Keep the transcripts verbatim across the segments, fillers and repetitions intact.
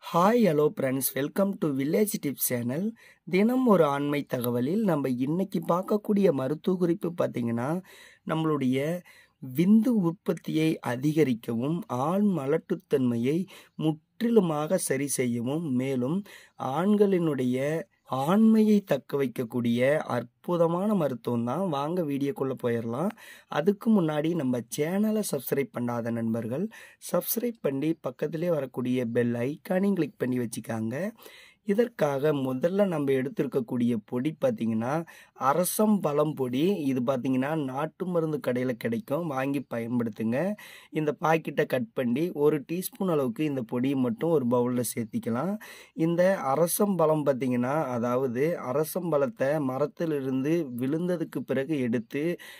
Hi hello friends, welcome to village tips channel. தினம் ஒரு ஆண்மை தகவலில் நம்ம இன்னைக்கு பார்க்கக்கூடிய மருத்துவ குறிப்பு பார்த்தீங்கன்னா, நம்மளுடைய விந்து உற்பத்தியை அதிகரிக்கவும் ஆண் மலட்டுத்தன்மையை முற்றிலுமாக சரி செய்யவும், மேலும் ஆண்களினுடைய ஆண்மையை தக்க வைக்கக்கூடிய அற்புதமான மருத்துவம் தான். வாங்க வீடியோக்குள்ளே போயிடலாம். அதுக்கு முன்னாடி நம்ம சேனலை சப்ஸ்கிரைப் பண்ணாத நண்பர்கள் சப்ஸ்கிரைப் பண்ணி பக்கத்திலே வரக்கூடிய பெல் ஐக்கானையும் கிளிக் பண்ணி வச்சுக்காங்க. இதற்காக முதல்ல நம்ம எடுத்திருக்கக்கூடிய பொடி பார்த்திங்கன்னா அரசம் பழம் பொடி. இது பார்த்திங்கன்னா நாட்டு மருந்து கடையில் கிடைக்கும், வாங்கி பயன்படுத்துங்க. இந்த பாக்கெட்டை கட் பண்ணி ஒரு டீஸ்பூன் அளவுக்கு இந்த பொடியை மட்டும் ஒரு பவுலில் சேர்த்திக்கலாம். இந்த அரசம் பழம் பார்த்திங்கன்னா, அதாவது அரசம் பழத்தை மரத்திலிருந்து விழுந்ததுக்கு பிறகு எடுத்து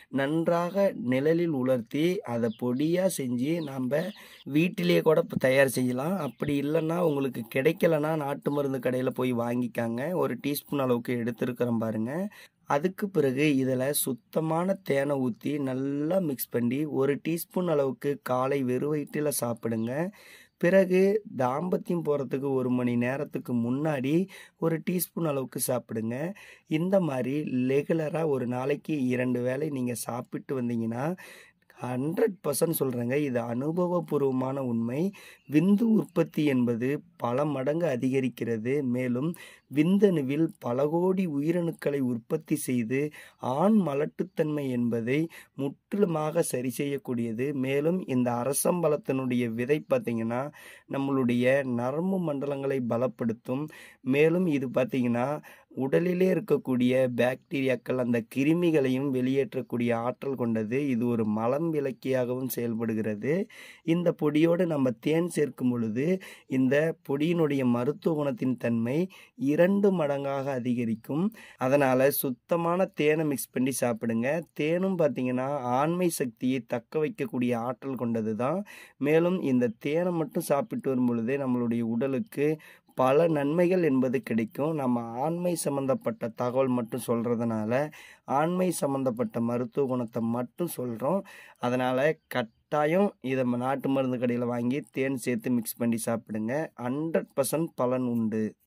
நன்றாக நிழலில் உலர்த்தி அதை பொடியாக செஞ்சு நம்ம வீட்டிலேயே கூட தயார் செய்யலாம். அப்படி இல்லைன்னா உங்களுக்கு கிடைக்கலன்னா நாட்டு மருந்து கடை போய் வாங்கிக்காங்க. ஒரு டீஸ்பூன் அளவுக்கு எடுத்துருக்கிறோம் பாருங்க. அதுக்கு பிறகு இதில் சுத்தமான தேனை ஊற்றி நல்லா மிக்ஸ் பண்ணி ஒரு டீஸ்பூன் அளவுக்கு காலை வெறும் வயிற்றில் சாப்பிடுங்க. பிறகு தாம்பத்தியம் போகிறதுக்கு ஒரு மணி நேரத்துக்கு முன்னாடி ஒரு டீஸ்பூன் அளவுக்கு சாப்பிடுங்க. இந்த மாதிரி ரெகுலராக ஒரு நாளைக்கு இரண்டு வேளை நீங்கள் சாப்பிட்டு வந்தீங்கன்னா ஹண்ட்ரட் பர்சன்ட் சொல்கிறேங்க, இது அனுபவபூர்வமான உண்மை. விந்து உற்பத்தி என்பது பல மடங்கு அதிகரிக்கிறது. மேலும் விந்தணுவில் பல கோடி உயிரணுக்களை உற்பத்தி செய்து ஆண் மலட்டுத்தன்மை என்பதை முற்றிலுமாக சரி செய்யக்கூடியது. மேலும் இந்த அரசம்பழத்தினுடைய விதை பார்த்திங்கன்னா நம்மளுடைய நரம்பு மண்டலங்களை பலப்படுத்தும். மேலும் இது பார்த்திங்கன்னா உடலிலே இருக்கக்கூடிய பாக்டீரியாக்கள், அந்த கிருமிகளையும் வெளியேற்றக்கூடிய ஆற்றல் கொண்டது. இது ஒரு மலம் விலக்கியாகவும் செயல்படுகிறது. இந்த பொடியோடு நம்ம தேன் சேர்க்கும் பொழுது இந்த பொடியினுடைய மருத்துவ குணத்தின் தன்மை இரண்டு மடங்காக அதிகரிக்கும். அதனால் சுத்தமான தேனை மிக்ஸ் பண்ணி சாப்பிடுங்க. தேனும் பார்த்திங்கன்னா ஆண்மை சக்தியை தக்க வைக்கக்கூடிய ஆற்றல் கொண்டது தான். மேலும் இந்த தேனை மட்டும் சாப்பிட்டு வரும் பொழுதே நம்மளுடைய உடலுக்கு பல நன்மைகள் என்பது கிடைக்கும். நம்ம ஆண்மை சம்மந்தப்பட்ட தகவல் மட்டும் சொல்கிறதுனால ஆண்மை சம்மந்தப்பட்ட மருத்துவ குணத்தை மட்டும் சொல்கிறோம். அதனால் கட்டாயம் இதை நாட்டு மருந்து கடையில் வாங்கி தேன் சேர்த்து மிக்ஸ் பண்ணி சாப்பிடுங்க. ஹண்ட்ரட் பர்சன்ட் பலன் உண்டு.